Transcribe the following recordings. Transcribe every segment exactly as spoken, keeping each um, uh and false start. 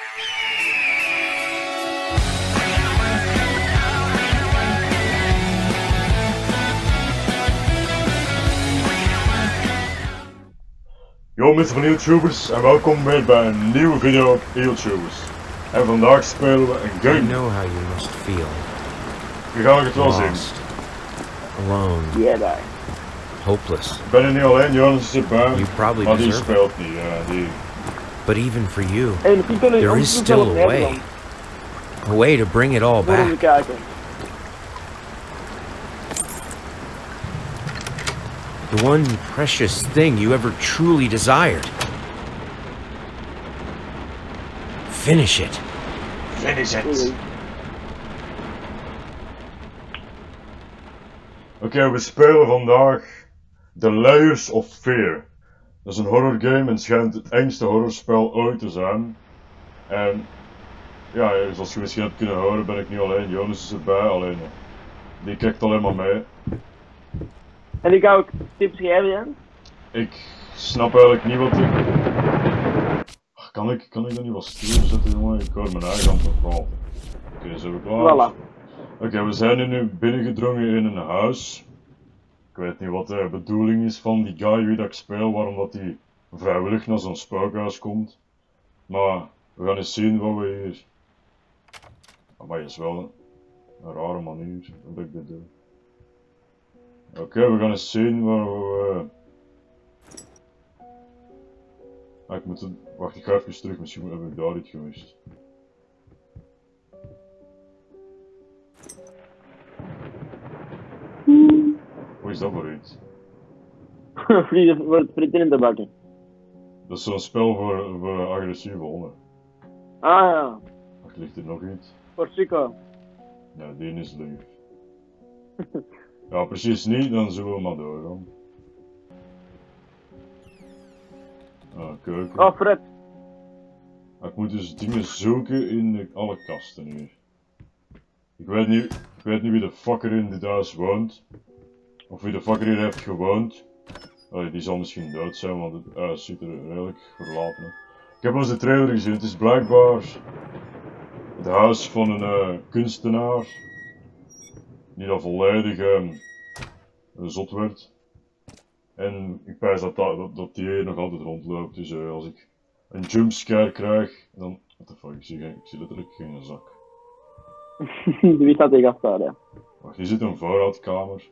Yo mensen van YouTubers en welkom weer bij een nieuwe video op YouTubers. En vandaag spelen we een game. I know how you must feel. Je gaat het wel zien. Lost. Alone. Yeah, daar. Hopeless. Ik ben er niet alleen, Jonas is erbij. You probably Maar die deserve it. speelt niet, ja, die... But even for you, Hey, misschien kunnen there jullie is ons still wel a way. Nederland. A way to bring it all Voor om te back. kijken. The one precious thing you ever truly desired. Finish it. Finish it. Oei. Oké, okay, we spelen vandaag The Layers of Fear. Dat is een horror game en het schijnt het engste horrorspel ooit te zijn. En ja, zoals je misschien hebt kunnen horen ben ik niet alleen, Jonas is erbij, alleen die kijkt alleen maar mee. En ik hou ook tips geven. Ik snap eigenlijk niet wat ik... Ach, kan ik, kan ik dat niet wat sturen zetten, jongen? Ik hoor mijn eigen hand nog wel. Oké, okay, zijn we klaar? Voilà. Oké, okay, we zijn hier nu binnengedrongen in een huis. Ik weet niet wat de bedoeling is van die guy wie dat ik speel, waarom dat hij vrijwillig naar zo'n spookhuis komt. Maar we gaan eens zien wat we hier... Maar het is wel een, een rare manier dat ik dit doe. Oké, okay, we gaan eens zien waar we... Ah, ik moet het... Wacht, ik ga even terug, misschien heb ik daar iets gemist. Wat is dat voor iets? Vliegen voor het frieten in de bakken. Dat is zo'n spel voor, voor agressieve honden. Ah ja, Wacht, ligt er nog iets? voor Chico. Ja, die is lief. Ja, precies niet, dan zullen we maar doorgaan. Ah, keuken. Oh, Fred. Ik moet dus dingen zoeken in de, alle kasten hier. Ik weet niet, ik weet niet wie de fucker in dit huis woont. Of wie de fucker hier heeft gewoond. Allee, die zal misschien dood zijn, want het huis ziet er redelijk verlaten uit. Ik heb eens de trailer gezien, het is blijkbaar het huis van een uh, kunstenaar. Die dat volledig um, zot werd. En ik pijs dat, dat, dat die hier nog altijd rondloopt, dus uh, als ik een jumpscare krijg, dan... What the fuck, ik zie, geen, ik zie letterlijk geen zak. Wie staat tegen afstaan, ja. Wacht, hier zit een voorraadkamer.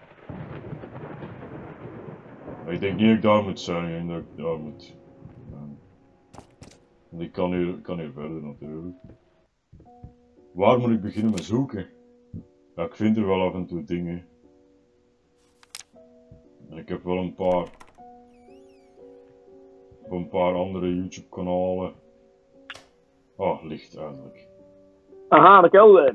Ik denk niet dat ik daar moet zijn, ik denk dat ik daar moet... Um, want ik kan hier, kan hier verder natuurlijk. Waar moet ik beginnen met zoeken? Ja, ik vind er wel af en toe dingen. En ik heb wel een paar... Op een paar andere YouTube kanalen. Oh, licht eindelijk. Aha, de kelder.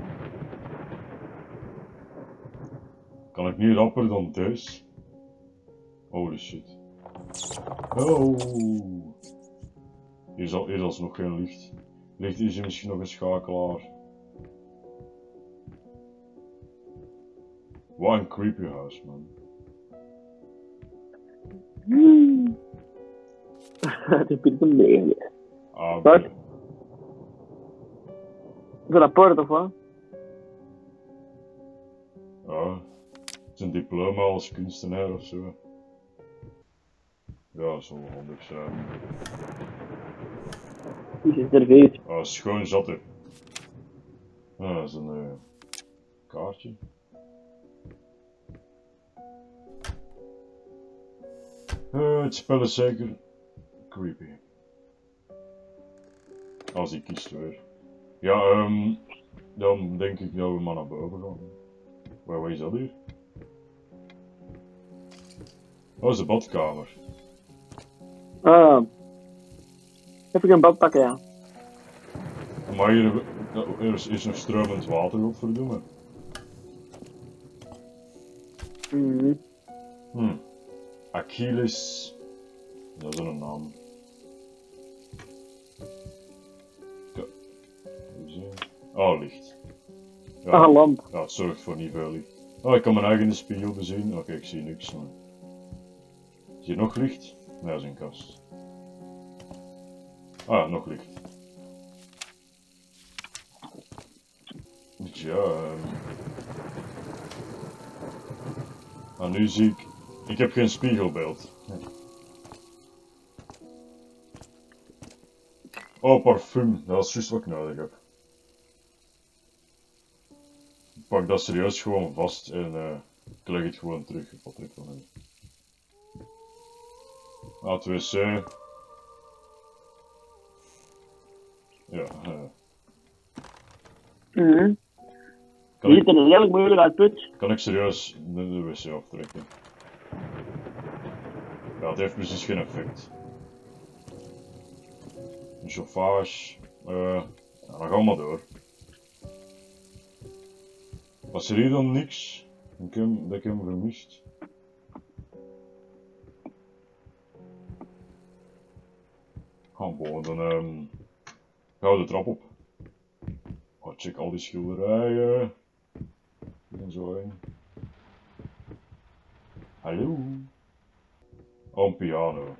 Kan ik niet rapper dan deze? Holy shit. Oh. Hier is, al, hier is alsnog geen licht. Licht is hier misschien nog een schakelaar. Wat een creepy huis, man. Hmm. Het is een beetje. Ah, Wat? nee. Is dat een poort of wat? Ja. Het is een diploma als kunstenaar of zo. Ja, dat zal wel handig zijn. Die is er veel. Ah, schoon zat er. Ah, dat is een uh, kaartje. Uh, het spel is zeker creepy. Als hij kiest weer. Ja, um, dan denk ik dat we maar naar boven gaan. Waar, waar is dat hier? Oh, dat is de badkamer. Ah. Heb ik een bad pakken, ja. Maar hier er is, is nog stromend water op, verdomme. Mhm. Hmm. Achilles. Dat is een naam. Ja. Oh, licht. Ja, Ah, een lamp. ja, het zorgt voor niet veel licht. Oh, ik kan mijn eigen in de spiegel bezien. Oké, okay, ik zie niks. Maar... Is hier nog licht? Nee, dat is een kast. Ah, nog licht. ja. Um... Maar nu zie ik... Ik heb geen spiegelbeeld. Oh, parfum. Dat is juist wat ik nodig heb. Ik pak dat serieus gewoon vast en uh, ik leg het gewoon terug. Wat er van heb. A twee C. Ja. Uh. Mm-hmm. Kan Je ik... ziet er redelijk moeilijk uit, put. Kan ik serieus de, de wc aftrekken? Ja, het heeft precies geen effect. Een chauffage. Uh, ja, dan gaan we maar door. Was er hier dan niks? Ik heb, dat ik hem vermist. Gaan we dan um, gaan we de trap op. Oh, check al die schilderijen. En zo heen. Hallo. Oh, een piano.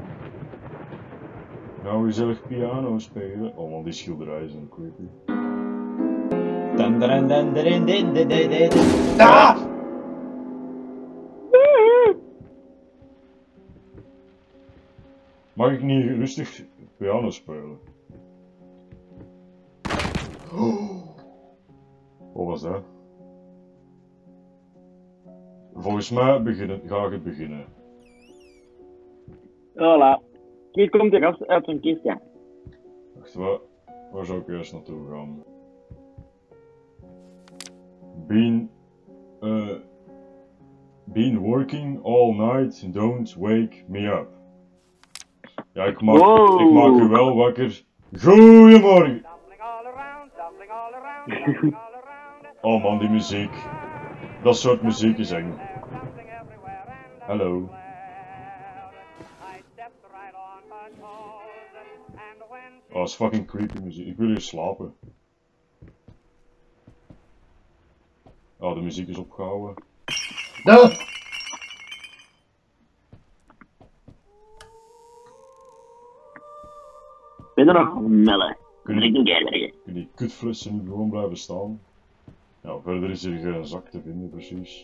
Nou, gezellig piano spelen. Oh, want die schilderijen zijn creepy. Ah! Mag ik niet rustig piano spelen? Oh. Wat was dat? Volgens mij beginnen, ga ik het beginnen. Voilà. Hier komt de gast uit zijn kist, ja. Wacht, waar, waar zou ik eerst naartoe gaan? Been, uh, been working all night, don't wake me up. Ja, ik maak, Wow. ik maak u wel wakker. Goeiemorgen! Oh man, die muziek. Dat soort muziek is eng. Hallo. Oh, dat is fucking creepy muziek. Ik wil hier slapen. Oh, de muziek is opgehouden. No! Ben je nog mellen? Kun Ik doe die, jij kun die kutflessen niet gewoon blijven staan? Ja, verder is hier geen zak te vinden, precies.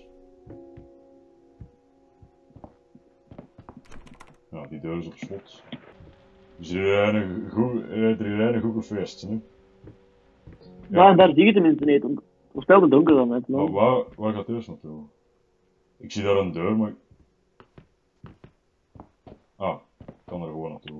Ja, die deur is op slot. Dus er een goed, goed gefeest, hè? Ja, daar zie je tenminste niet. Het was veel te donker dan net. Maar waar, waar gaat eerst naartoe? Ik zie daar een deur, maar... Ah, ik kan er gewoon naartoe.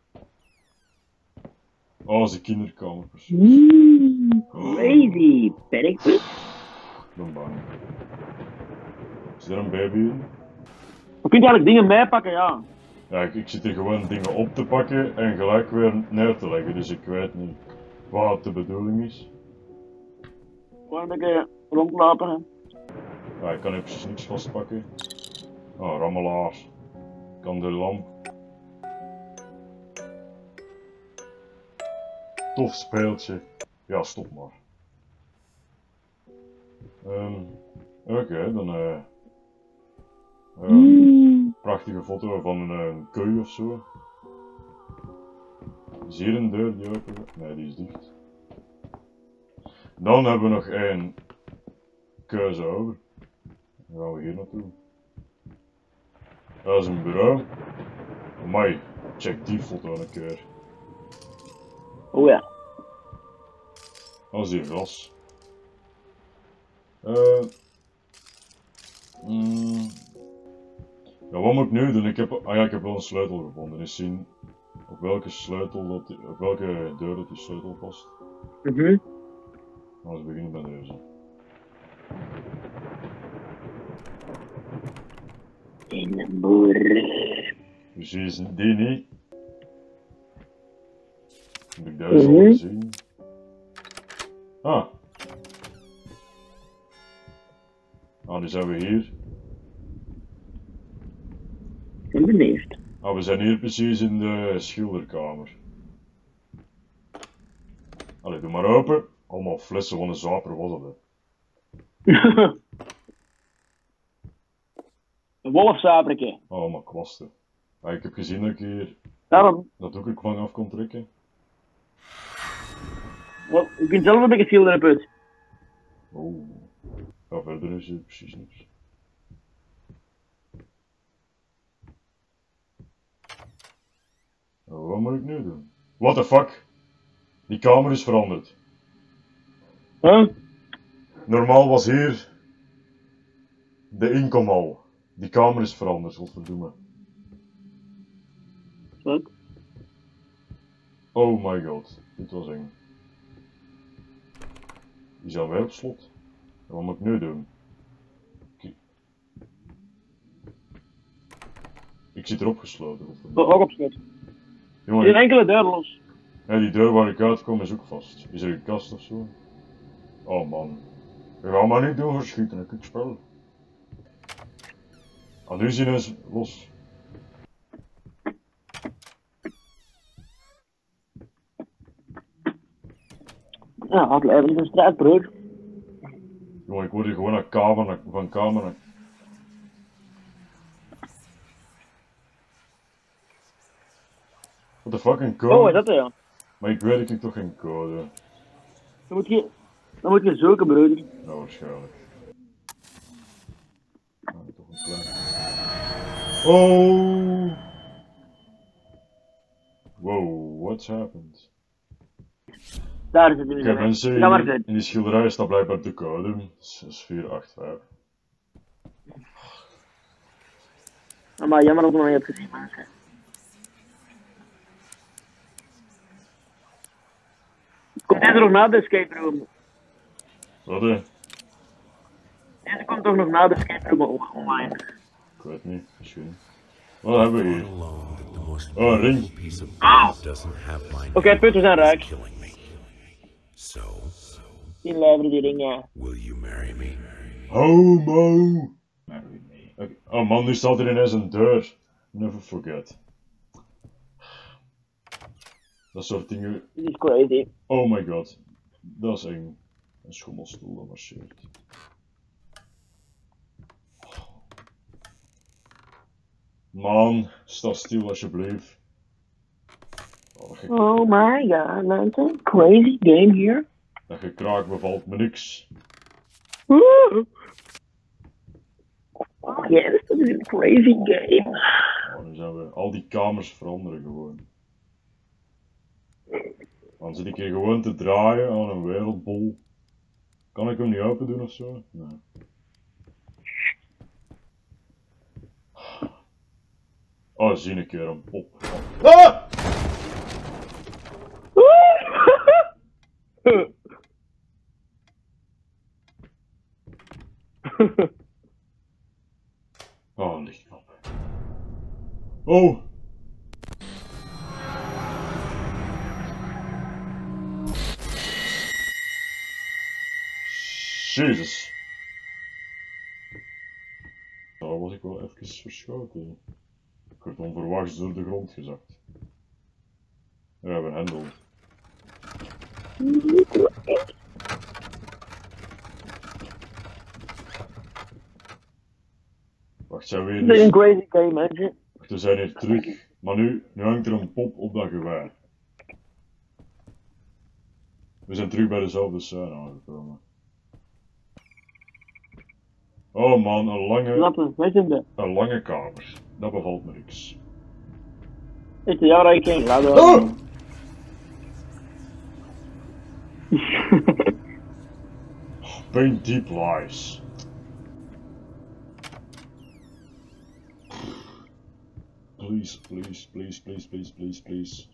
Oh, dat is de kinderkamer, precies. Mm, crazy. Perkput. Ik ben bang. Is er een baby in? Je kunt eigenlijk dingen meepakken, ja. Ja, ik, ik zit hier gewoon dingen op te pakken en gelijk weer neer te leggen, dus ik weet niet wat de bedoeling is. Gewoon een beetje rondlopen. Hè. Ja, ik kan hier precies niks vastpakken. Oh, rammelaar. Ik kan de lamp. Tof speeltje. Ja, stop maar. Um, Oké, okay, dan eh... Uh, um, prachtige foto van een, een koei of zo. Is hier een deur die open gaat? Nee, die is dicht. Dan hebben we nog één keuze over. Dan gaan we hier naartoe. Dat is een bureau. Amai, check die foto een keer. Oh ja. Dat is hier glas. Uh, mm, ja, wat moet ik nu doen? Ik heb, ah ja, ik heb wel een sleutel gevonden. Eens zien op welke sleutel dat die, op welke deur dat die sleutel past. Mhm. Mm Laten we beginnen bij deze. In de boer. Precies, die niet. Heb ik deze Mm-hmm. al gezien? Ah. Ah, nu zijn we hier. Ik ben benieuwd. Ah, we zijn hier precies in de schilderkamer. Allee, doe maar open. Allemaal flessen van een zaper was dat, hè. Een wolfsaperke. Oh, allemaal kwasten. Ah, ik heb gezien dat ik hier Daarom. dat ook een kwang af kon trekken. Wel, je kunt zelf een beetje schilderen, put. Oh. Ja, verder is er precies niks. Oh, wat moet ik nu doen? What the fuck? Die kamer is veranderd. Huh? Normaal was hier de inkomhal. Die kamer is veranderd, godverdomme. Wat? Oh my god, dit was eng. Die zijn weer op slot. En wat moet ik nu doen? Ik, ik zit erop gesloten. Ook op slot. Jongen, Geen ik, enkele deur los. ja, die deur waar ik uitkom is ook vast. Is er een kast of zo? Oh man. We gaan maar niet doen verschieten, ik het spel. Ah, nu zien is los. Ja, had even een straatbreuk. Jongen, ik word hier gewoon naar kamer, naar, van kamer naar... What the fuck, een code? Oh, is dat er ja? Maar ik weet, ik heb toch geen code. Dan moet je, dan moet je zoeken, broeder. Nou, waarschijnlijk. Nou, toch een klein... Oh! Wow, what's happened? Daar zit hij Oké, weer. mensen, Ga maar in, zitten. in die schilderij staat blijkbaar de code. Dat is vier acht vijf. Maar jammer dat ik nog niet heb gezien, mensen. Komt deze nog na de escape room? Wat hè? Deze komt toch nog na de escape room on- online? Ik weet niet, misschien. Wat hebben we hier? Alone, the most Oh, een ring. beautiful piece of Ow! gold doesn't have my Oké, name punten zijn on it, raak. killing me. So, Die leveren die ring, ja. will you marry me? Homo! Okay. Oh man, nu staat er ineens een deur. Never forget. Dat soort dingen. Dit is crazy. Oh my god. Dat is eng. Een schommelstoel dat marcheert. Man, sta stil alsjeblieft. Oh, dat, ge Oh my god, mensen. Crazy game hier. dat gekraak bevalt me niks. Woe! Oh yes, dat is een crazy game. Oh, nu zijn we al die kamers veranderen gewoon. Dan zit ik hier gewoon te draaien aan een wereldbol. Kan ik hem niet open doen of zo? Nee. Oh, zie een keer een pop. Ah! Oh, een lichtknop. Oh! Jezus. Daar was ik wel even verschoten. Ik werd onverwachts door de grond gezakt. We hebben een hendel. Wacht, zijn we hier Dit is een dus... crazy game, mensen. Wacht, we zijn hier terug. Maar nu, nu hangt er een pop op dat geweer. We zijn terug bij dezelfde scène aangekomen. Oh man, een lange, Laten we weten. een lange kamer. Dat bevalt me niks. Is de jouw rekening? Laten we. Oh! Paint deep lies. Please, please, please, please, please, please, please.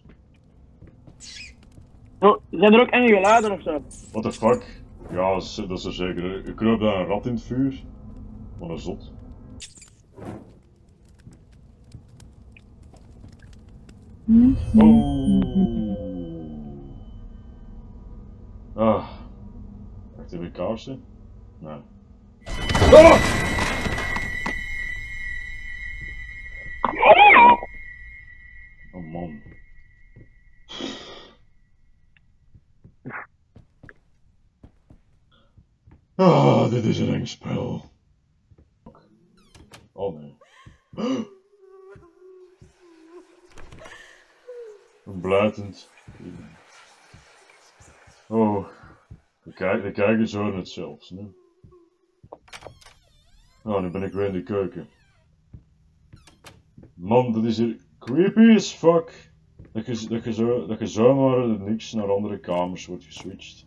Oh, zijn er ook enge geluiden of zo? What the fuck? Ja, dat is, dat is er zeker. Ik kroop daar een rat in het vuur. Wat een zot. Oh. Ah. Wacht, heb ik kaarsen? Nee. Ah! Oh man. Ah, dit is een eng spel. Oh nee. Een bluitend. Oh. De, kijk, de kijkers horen het zelfs, nu. Nou, nu ben ik weer in de keuken. Man, dat is hier creepy as fuck. Dat je, dat je, zo, dat je zomaar niks naar andere kamers wordt geswitcht.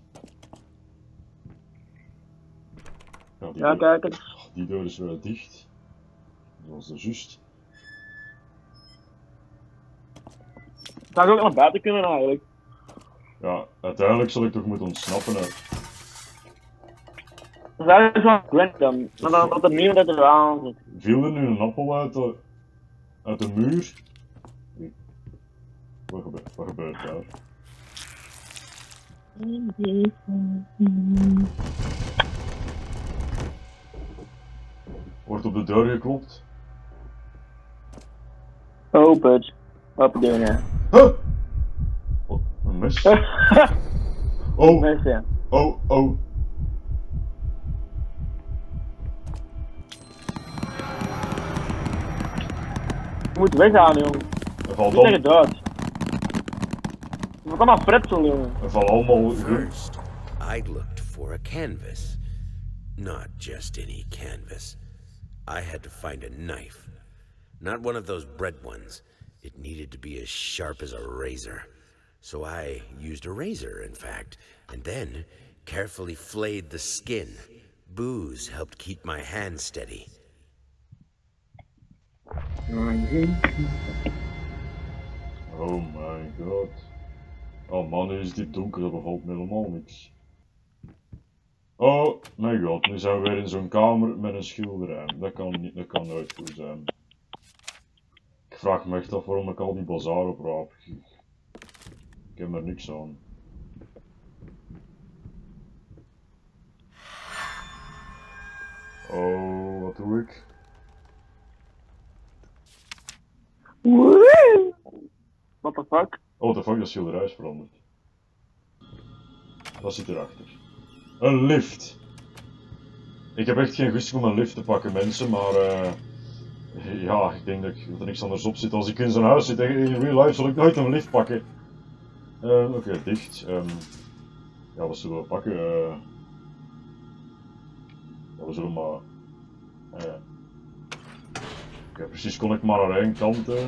Ja, die, Ja, deur, kijk eens. die deur is wel dicht. Zoals de juist. Zou ik ook naar buiten kunnen eigenlijk? Ja, uiteindelijk zal ik toch moeten ontsnappen. Hè. Dat is eigenlijk zo'n Gwent dan. Maar dan dat er niemand uit er aan zit. Viel er nu een appel uit de, uit de muur? Wat gebeurt, wat gebeurt daar? Wordt op de deur geklopt? Open het. Open deur, ja. Huh? Oh, een mes? Oh, Mensen, ja. oh, oh. Je moet weggaan, jongen. Er valt, Niet tegen al, dood. Je moet allemaal fretsel, jongen. er valt allemaal... First, I looked for a canvas. Not just any canvas. I had to find a knife. Not one of those bread ones. It needed to be as sharp as a razor. So I used a razor, in fact, and then carefully flayed the skin. Booze helped keep my hand steady. Oh my god. Oh man, nu is dit donker, dat bevalt me helemaal niks. Oh my god, nu zijn we weer in zo'n kamer met een schilderij. Dat kan, niet, dat kan nooit goed zijn. Ik vraag me echt af waarom ik al die bazaar opraap. Ik heb er niks aan. Oh, wat doe ik? What the fuck? Oh, de fuck, dat schilderij is veranderd. Wat zit erachter? Een lift! Ik heb echt geen goesting om een lift te pakken, mensen, maar uh, ja, ik denk dat, ik, dat er niks anders op zit. Als ik in zo'n huis zit in real life, zal ik nooit een lift pakken. Uh, Oké, okay, dicht. Um, ja, wat zullen we pakken? Uh, ja, we zullen maar... Uh, Oké, okay, precies kon ik maar naar één kant. Uh.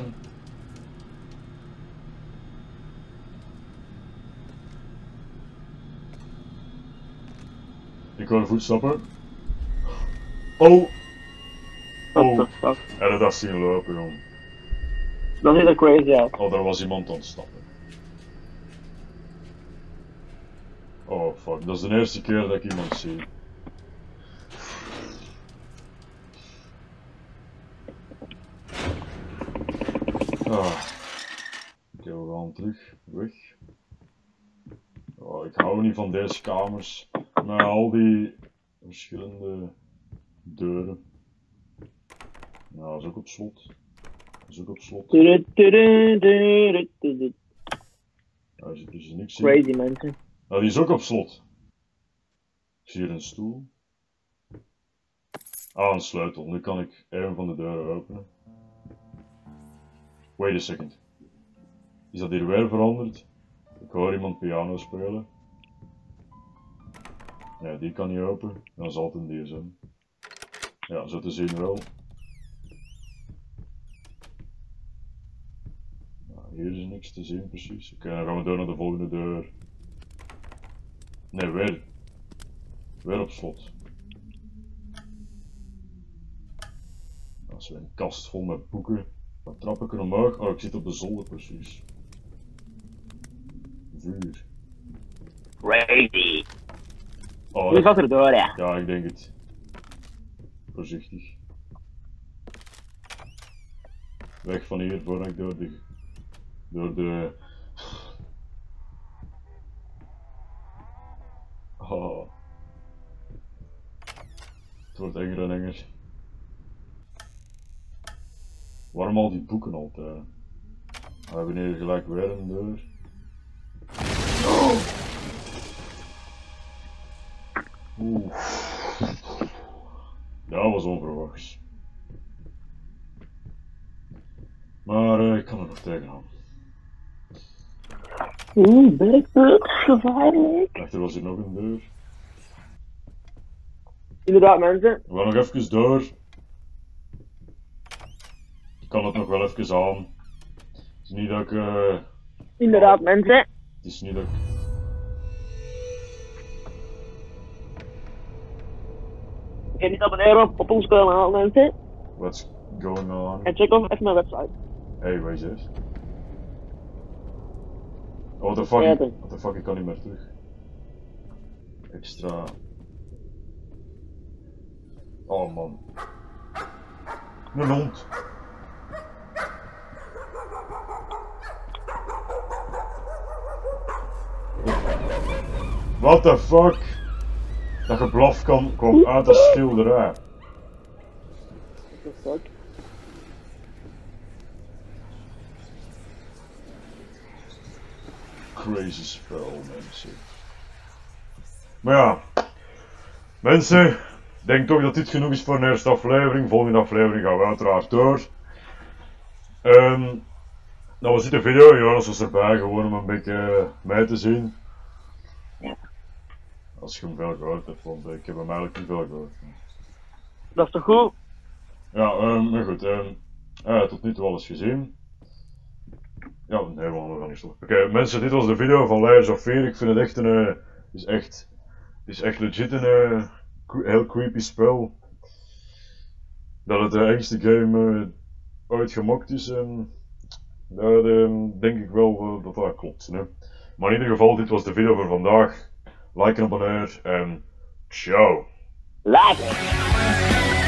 Ik hoor voetstappen. Oh! What the Oh! fuck? En dat zien lopen, jong. Dat ziet er crazy uit. Oh, daar was iemand aan het stappen. Oh fuck, dat is de eerste keer dat ik iemand zie. Ah. Oké, we gaan terug. Weg. Oh, ik hou niet van deze kamers. Met al die verschillende deuren. Nou, dat is ook op slot. Dat is ook op slot. Daar zit dus niks in. Crazy mensen. Nou, die is ook op slot. Ik zie hier een stoel. Ah, een sleutel. Nu kan ik een van de deuren openen. Wait a second. Is dat hier weer veranderd? Ik hoor iemand piano spelen. Ja, die kan niet open. Dan zal het een die zijn. Ja, zo te zien wel. Nou, hier is niks te zien precies. Oké, okay, dan gaan we door naar de volgende deur. Nee, weer. Weer op slot. Dat is weer een kast vol met boeken. Dan trap ik er omhoog. Oh, ik zit op de zolder precies. Vuur. Crazy. Oh, Die gaat er door, ja. ja, ik denk het. Voorzichtig. Weg van hier voordat ik door de... Door de... Oh. Het wordt enger en enger. Waarom al die boeken altijd? We hebben hier gelijk weer een deur. Oh. Oeh. Dat was onverwachts. Maar uh, ik kan er nog tegenaan. Oeh, Berkburg, gevaarlijk. Achter was hier nog een deur. Inderdaad, mensen. We gaan nog even door. Ik kan het nog wel even aan. Het is niet dat ik... Uh... Inderdaad, oh. mensen. Het is niet dat ik... Vergeet niet te abonneren op, op ons kanaal, mensen. What's going on? En check ook even mijn website. Hey, wees eens. Oh, what the fuck, Ja, ik, dan. what the fuck, ik kan niet meer terug. Extra. Oh man. Een hond. What the fuck? Dat geblaf kan, kwam uit de schilderij. What the fuck? Crazy spel, mensen. Maar ja, mensen, ik denk toch dat dit genoeg is voor een eerste aflevering. Volgende aflevering gaan we uiteraard door. Um, nou, we zitten de video, Jonas was erbij, gewoon om een beetje mee te zien. Als je hem veel gehoord hebt, want ik heb hem eigenlijk niet veel gehoord. Dat is toch goed? Ja, um, maar goed, um, uh, tot nu toe alles gezien. Ja, nee, we gaan niet stoppen. Oké, okay, mensen, dit was de video van Layers of Fear. Ik vind het echt een, uh, is echt, is echt legit een uh, heel creepy spel. Dat het de engste game uh, ooit gemokt is, en daar uh, denk ik wel uh, dat dat klopt. Hè? Maar in ieder geval, dit was de video voor vandaag. Like en abonneer en ciao. Later.